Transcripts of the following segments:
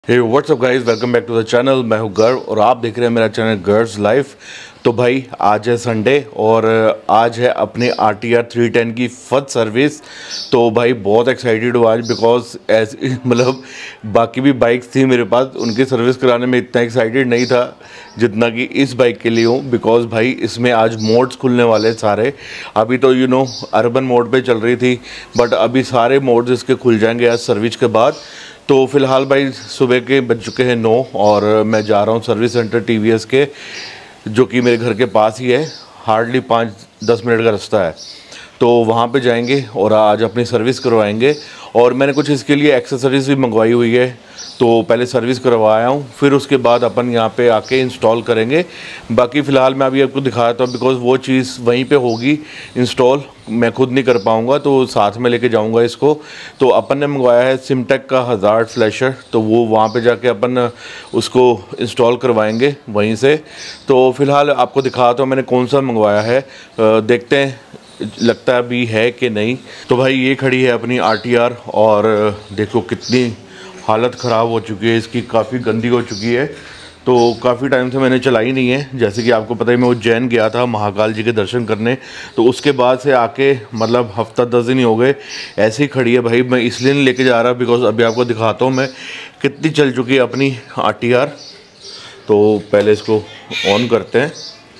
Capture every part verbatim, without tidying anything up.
Hey WhatsApp guys, welcome back to the channel. मैं हूं गर्व और आप देख रहे हैं मेरा चैनल गर्व्स लाइफ। तो भाई आज है संडे और आज है अपने R T R three ten की फर्स्ट सर्विस। तो भाई बहुत एक्साइटेड हूँ आज, बिकॉज एज मतलब बाकी भी बाइक्स थी मेरे पास, उनकी सर्विस कराने में इतना एक्साइटेड नहीं था जितना कि इस बाइक के लिए हूँ। बिकॉज भाई इसमें आज मोड्स खुलने वाले सारे। अभी तो यू नो अर्बन मोड पे चल रही थी, बट अभी सारे मोड्स इसके खुल जाएंगे आज सर्विस के बाद। तो फ़िलहाल भाई सुबह के बज चुके हैं नौ और मैं जा रहा हूँ service center T V S के, जो कि मेरे घर के पास ही है। हार्डली पाँच दस मिनट का रास्ता है। तो वहाँ पे जाएंगे और आज अपनी सर्विस करवाएंगे। और मैंने कुछ इसके लिए एक्सेसरीज भी मंगवाई हुई है, तो पहले सर्विस करवाया हूँ, फिर उसके बाद अपन यहाँ पे आके इंस्टॉल करेंगे। बाकी फ़िलहाल मैं अभी आपको दिखाता हूँ, बिकॉज़ वो चीज़ वहीं पे होगी इंस्टॉल, मैं खुद नहीं कर पाऊँगा, तो साथ में लेके जाऊँगा इसको। तो अपन ने मंगवाया है सिमटेक का हज़ार्ड फ्लैशर, तो वो वहाँ पे जाके अपन उसको इंस्टॉल करवाएंगे वहीं से। तो फ़िलहाल आपको दिखाता हूँ मैंने कौन सा मंगवाया है, देखते हैं लगता भी है कि नहीं। तो भाई ये खड़ी है अपनी आर टी आर और देखो कितनी हालत ख़राब हो चुकी है इसकी, काफ़ी गंदी हो चुकी है। तो काफ़ी टाइम से मैंने चलाई नहीं है। जैसे कि आपको पता है मैं उज्जैन गया था महाकाल जी के दर्शन करने, तो उसके बाद से आके मतलब हफ्ता दस दिन ही हो गए ऐसे ही खड़ी है भाई। मैं इसलिए नहीं लेके जा रहा बिकॉज अभी आपको दिखाता हूँ मैं कितनी चल चुकी है अपनी आर टी आर। तो पहले इसको ऑन करते हैं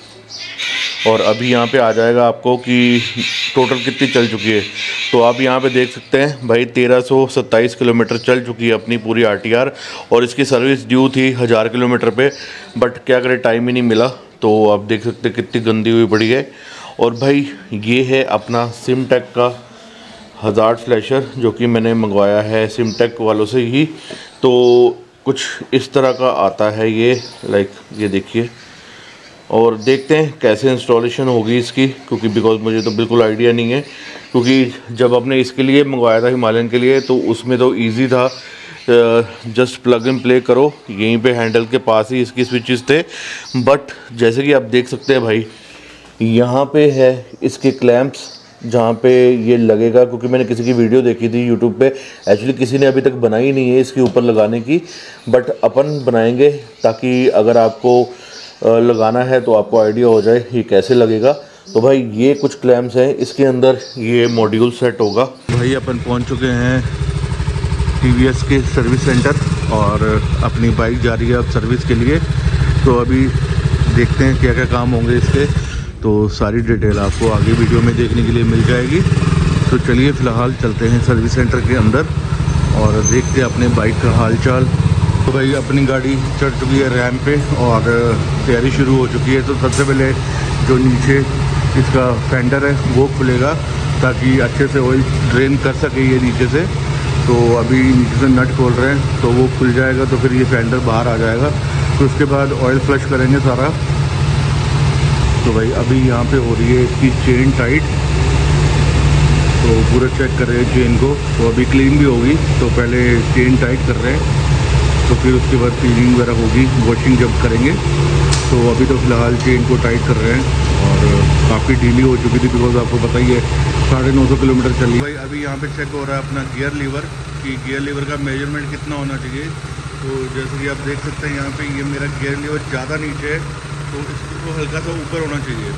और अभी यहाँ पे आ जाएगा आपको कि टोटल कितनी चल चुकी है। तो आप यहाँ पे देख सकते हैं भाई तेरह सौ सत्ताईस किलोमीटर चल चुकी है अपनी पूरी आर टी आर। और इसकी सर्विस ड्यू थी हज़ार किलोमीटर पे, बट क्या करें टाइम ही नहीं मिला। तो आप देख सकते हैं कितनी गंदी हुई पड़ी है। और भाई ये है अपना सिमटेक का हज़ार्ड फ्लैशर, जो कि मैंने मंगवाया है सिमटेक वालों से ही। तो कुछ इस तरह का आता है ये, लाइक ये देखिए। और देखते हैं कैसे इंस्टॉलेशन होगी इसकी, क्योंकि बिकॉज मुझे तो बिल्कुल आइडिया नहीं है। क्योंकि जब आपने इसके लिए मंगवाया था हिमालयन के लिए, तो उसमें तो इजी था, जस्ट प्लग इन प्ले करो, यहीं पे हैंडल के पास ही इसकी स्विचेस थे। बट जैसे कि आप देख सकते हैं भाई यहाँ पे है इसके क्लैंप्स जहाँ पे ये लगेगा, क्योंकि मैंने किसी की वीडियो देखी थी यूट्यूब पे। एक्चुअली किसी ने अभी तक बनाई नहीं है इसके ऊपर लगाने की, बट अपन बनाएंगे ताकि अगर आपको लगाना है तो आपको आइडिया हो जाए ये कैसे लगेगा। तो भाई ये कुछ क्लैम्प्स हैं, इसके अंदर ये मॉड्यूल सेट होगा। भाई अपन पहुंच चुके हैं टी वी एस के सर्विस सेंटर और अपनी बाइक जा रही है अब सर्विस के लिए। तो अभी देखते हैं क्या क्या काम होंगे इसके, तो सारी डिटेल आपको आगे वीडियो में देखने के लिए मिल जाएगी। तो चलिए फ़िलहाल चलते हैं सर्विस सेंटर के अंदर और देखते हैं अपने बाइक का हाल चाल। तो भाई अपनी गाड़ी चढ़ चुकी है रैंप पे और तैयारी शुरू हो चुकी है। तो सबसे पहले जो नीचे इसका फेंडर है वो खुलेगा ताकि अच्छे से ऑयल ड्रेन कर सके ये नीचे से। तो अभी नीचे से नट खोल रहे हैं, तो वो खुल जाएगा तो फिर ये फेंडर बाहर आ जाएगा। तो उसके बाद ऑयल फ्लश करेंगे सारा। तो भाई अभी यहाँ पे हो रही है इसकी चेन टाइट, तो पूरा चेक कर रहे हैं चेन को। तो अभी क्लीन भी होगी, तो पहले चेन टाइट कर रहे हैं, तो फिर उसके बाद सीलिंग वगैरह होगी, वॉशिंग जब करेंगे। तो अभी तो फ़िलहाल चेन को टाइट कर रहे हैं और काफ़ी ढीली हो चुकी थी, बिकॉज आपको पता ही है साढ़े नौ सौ किलोमीटर चली। भाई अभी यहाँ पे चेक हो रहा है अपना गियर लीवर कि गियर लीवर का मेजरमेंट कितना होना चाहिए। तो जैसे कि आप देख सकते हैं यहाँ पे ये मेरा गियर लीवर ज़्यादा नीचे है, तो इसको हल्का सा ऊपर होना चाहिए।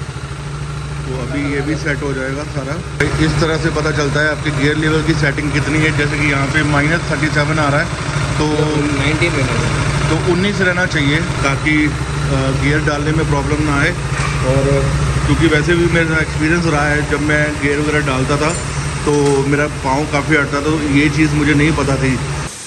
तो अभी ये भी सेट हो जाएगा सारा। इस तरह से पता चलता है आपके गियर लीवर की सेटिंग कितनी है। जैसे कि यहाँ पे माइनस थर्टी सेवन आ रहा है, तो नाइनटीन रहना, तो उन्नीस रहना चाहिए ताकि गियर डालने में प्रॉब्लम ना आए। और क्योंकि वैसे भी मेरा एक्सपीरियंस रहा है, जब मैं गियर वगैरह डालता था तो मेरा पाँव काफ़ी अटता था, तो ये चीज़ मुझे नहीं पता थी।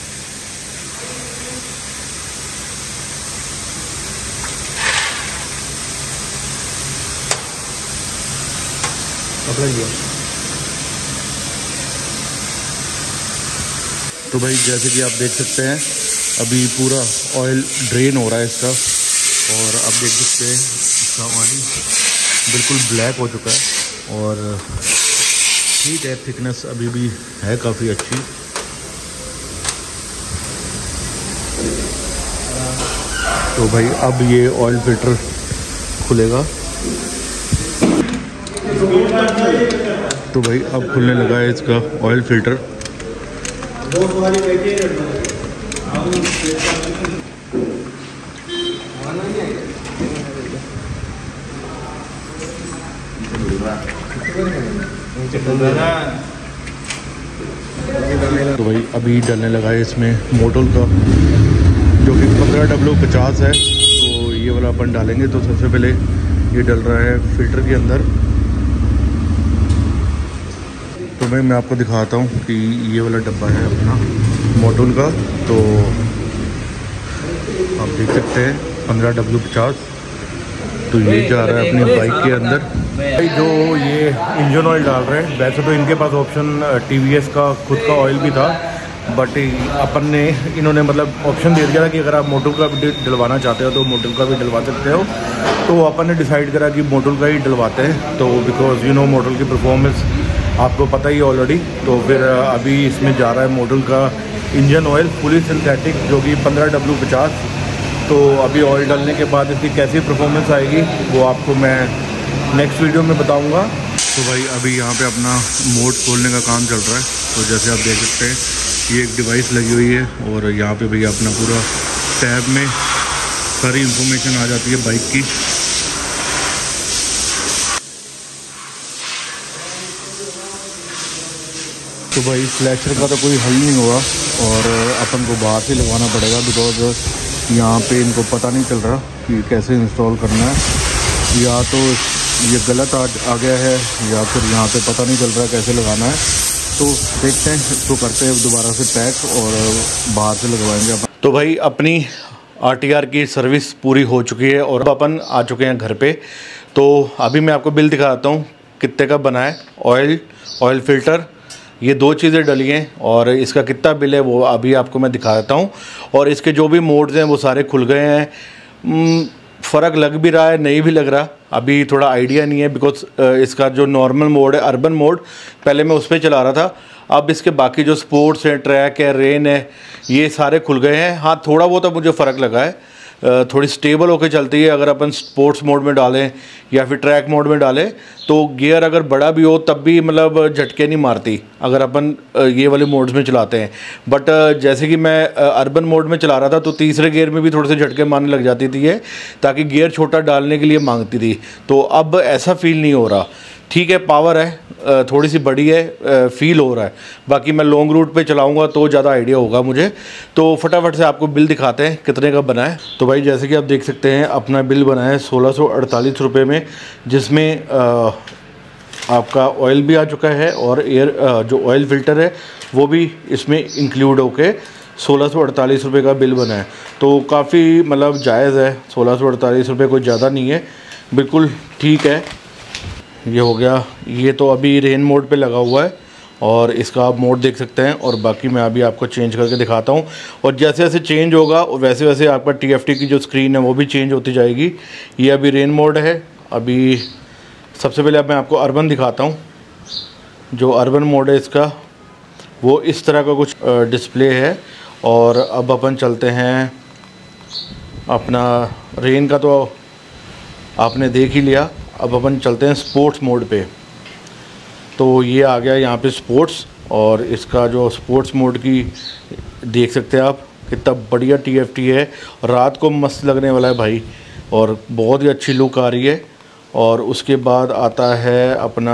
तो भाई जैसे कि आप देख सकते हैं अभी पूरा ऑयल ड्रेन हो रहा है इसका, और अब देख सकते हैं इसका ऑयल बिल्कुल ब्लैक हो चुका है और ठीक है, थिकनेस अभी भी है काफ़ी अच्छी। तो भाई अब ये ऑयल फिल्टर खुलेगा। तो भाई अब खुलने लगा है इसका ऑयल फिल्टर। तो भाई अभी डलने लगा है इसमें मोटोल का, जो कि पंद्रह डब्ल्यू पचास है। तो ये वाला अपन डालेंगे। तो सबसे पहले ये डल रहा है फिल्टर के अंदर। तो भाई मैं आपको दिखाता हूँ कि ये वाला डब्बा है अपना मोटोल का। तो आप देख सकते हैं पंद्रह डब्ल्यू पचास। तो ये जा रहा है अपनी बाइक के अंदर। भाई जो ये इंजन ऑयल डाल रहे हैं, वैसे तो इनके पास ऑप्शन टीवीएस का खुद का ऑयल भी था, बट अपन ने इन्होंने मतलब ऑप्शन दे दिया था कि अगर आप मोटोल का भी डलवाना चाहते हो तो मोटोल का भी डलवा सकते हो। तो अपन ने डिसाइड करा कि मोटोल का ही डलवाते हैं। तो बिकॉज यू नो मोटोल की परफॉर्मेंस आपको पता ही ऑलरेडी। तो फिर अभी इसमें जा रहा है मोटोल का इंजन ऑयल फुली सिंथेटिक, जो कि पंद्रह डब्ल्यू पचास। तो अभी ऑयल डालने के बाद इसकी कैसी परफॉर्मेंस आएगी वो आपको मैं नेक्स्ट वीडियो में बताऊंगा। तो भाई अभी यहाँ पे अपना मोड खोलने का काम चल रहा है। तो जैसे आप देख सकते हैं ये एक डिवाइस लगी हुई है और यहाँ पे भैया अपना पूरा टैब में सारी इंफॉर्मेशन आ जाती है बाइक की। तो भाई फ्लैशर का तो कोई हल नहीं होगा और अपन को बाहर से लगवाना पड़ेगा, बिकॉज यहाँ पे इनको पता नहीं चल रहा कि कैसे इंस्टॉल करना है। या तो ये गलत आ, आ गया है या फिर यहाँ पे पता नहीं चल रहा कैसे लगाना है। तो देखते हैं, इसको करते हैं दोबारा से पैक और बाहर से लगवाएंगे अपन। तो भाई अपनी आरटीआर की सर्विस पूरी हो चुकी है और अपन आ चुके हैं घर पे। तो अभी मैं आपको बिल दिखाता हूँ कितने का बना है। ऑयल, ऑयल फिल्टर, ये दो चीज़ें डली हैं और इसका कितना बिल है वो अभी आपको मैं दिखा देता हूँ। और इसके जो भी मोड्स हैं वो सारे खुल गए हैं। फ़र्क लग भी रहा है, नहीं भी लग रहा, अभी थोड़ा आइडिया नहीं है। बिकॉज इसका जो नॉर्मल मोड है, अर्बन मोड, पहले मैं उस पर चला रहा था। अब इसके बाकी जो स्पोर्ट्स हैं, ट्रैक है, रेन है, ये सारे खुल गए हैं। हाँ थोड़ा बहुत अब मुझे फ़र्क लगा है, थोड़ी स्टेबल होकर चलती है। अगर अपन स्पोर्ट्स मोड में डालें या फिर ट्रैक मोड में डालें तो गियर अगर बड़ा भी हो तब भी मतलब झटके नहीं मारती अगर अपन ये वाले मोड्स में चलाते हैं। बट जैसे कि मैं अर्बन मोड में चला रहा था तो तीसरे गियर में भी थोड़े से झटके मारने लग जाती थी ये, ताकि गियर छोटा डालने के लिए मांगती थी। तो अब ऐसा फील नहीं हो रहा। ठीक है, पावर है, थोड़ी सी बड़ी है, फील हो रहा है। बाकी मैं लॉन्ग रूट पे चलाऊंगा तो ज़्यादा आइडिया होगा मुझे। तो फटाफट से आपको बिल दिखाते हैं कितने का बना है। तो भाई जैसे कि आप देख सकते हैं अपना बिल बना है सोलह सौ अड़तालीस रुपये में, जिसमें आ, आपका ऑयल भी आ चुका है और एयर जो ऑयल फ़िल्टर है वो भी इसमें इंक्लूड होके सोलह सौ अड़तालीस रुपये का बिल बना है। तो काफ़ी मतलब जायज़ है, सोलह सौ अड़तालीस रुपये कोई ज़्यादा नहीं है, बिल्कुल ठीक है। ये हो गया। ये तो अभी रेन मोड पे लगा हुआ है और इसका आप मोड देख सकते हैं। और बाकी मैं अभी आपको चेंज करके दिखाता हूँ और जैसे जैसे चेंज होगा वैसे वैसे आपका टीएफटी की जो स्क्रीन है वो भी चेंज होती जाएगी। ये अभी रेन मोड है। अभी सबसे पहले अब मैं आपको अर्बन दिखाता हूँ। जो अर्बन मोड है इसका वो इस तरह का कुछ डिस्प्ले है। और अब अपन चलते हैं अपना रेन का तो आपने देख ही लिया। अब अपन चलते हैं स्पोर्ट्स मोड पे। तो ये आ गया यहाँ पे स्पोर्ट्स, और इसका जो स्पोर्ट्स मोड की देख सकते हैं आप कितना बढ़िया टीएफटी है। रात को मस्त लगने वाला है भाई और बहुत ही अच्छी लुक आ रही है। और उसके बाद आता है अपना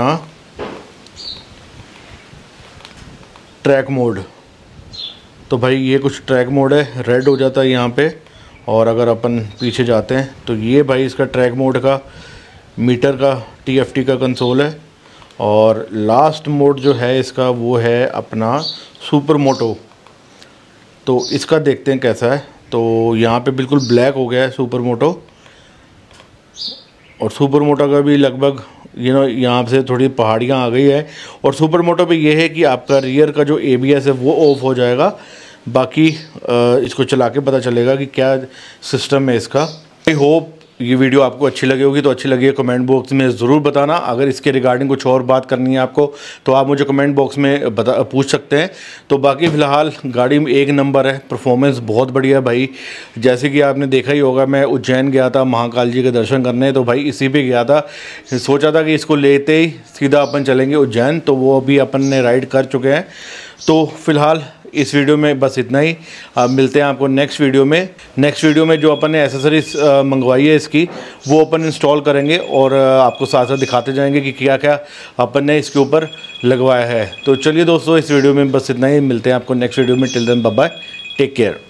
ट्रैक मोड। तो भाई ये कुछ ट्रैक मोड है, रेड हो जाता है यहाँ पे। और अगर अपन पीछे जाते हैं तो ये भाई इसका ट्रैक मोड का मीटर का टीएफटी का कंसोल है। और लास्ट मोड जो है इसका वो है अपना सुपर मोटो। तो इसका देखते हैं कैसा है। तो यहाँ पे बिल्कुल ब्लैक हो गया है सुपर मोटो। और सुपर मोटो का भी लगभग यू नो यहाँ से थोड़ी पहाड़ियाँ आ गई है। और सुपर मोटो पे ये है कि आपका रियर का जो एबीएस है वो ऑफ हो जाएगा। बाकी इसको चला के पता चलेगा कि क्या सिस्टम है इसका। आई होप ये वीडियो आपको अच्छी लगी होगी। तो अच्छी लगी है कमेंट बॉक्स में ज़रूर बताना। अगर इसके रिगार्डिंग कुछ और बात करनी है आपको तो आप मुझे कमेंट बॉक्स में बता पूछ सकते हैं। तो बाकी फ़िलहाल गाड़ी में एक नंबर है, परफॉर्मेंस बहुत बढ़िया है भाई। जैसे कि आपने देखा ही होगा, मैं उज्जैन गया था महाकाल जी के दर्शन करने, तो भाई इसी पे गया था। सोचा था कि इसको लेते ही सीधा अपन चलेंगे उज्जैन, तो वो अभी अपन ने राइड कर चुके हैं। तो फ़िलहाल इस वीडियो में बस इतना ही। अब मिलते हैं आपको नेक्स्ट वीडियो में। नेक्स्ट वीडियो में जो अपन ने एसेसरीज मंगवाई है इसकी, वो अपन इंस्टॉल करेंगे और आपको साथ साथ दिखाते जाएंगे कि क्या क्या अपन ने इसके ऊपर लगवाया है। तो चलिए दोस्तों, इस वीडियो में बस इतना ही। मिलते हैं आपको नेक्स्ट वीडियो में। Till then bye bye, take care.